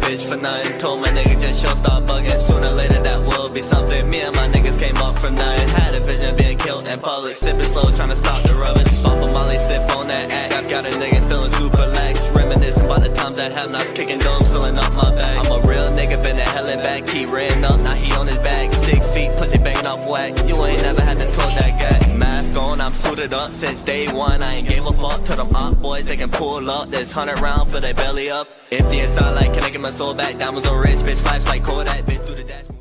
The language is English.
bitch for nothing. Told my niggas just show start bugging. Sooner or later that will be something. Me and my niggas came up from nothing. Had a vision being killed in public. Sipping slow, trying to stop the rubbish. Bump a Molly, sip on that act. I've got a nigga feeling super lax. Reminiscing about the times that have nots kicking doors, filling up my bag. I'm a real nigga, been to hell and back. He ran up, now he on his back. 6 feet, pussy banging off whack. You ain't never had to tote that guy. Mask on, I'm suited up since day one. I ain't gave a fuck to them op boys, they can pull up. There's 100 rounds for their belly up. Empty inside like, can I get my soul back? Diamonds on wrist, bitch, flash like Kodak, bitch through the dash.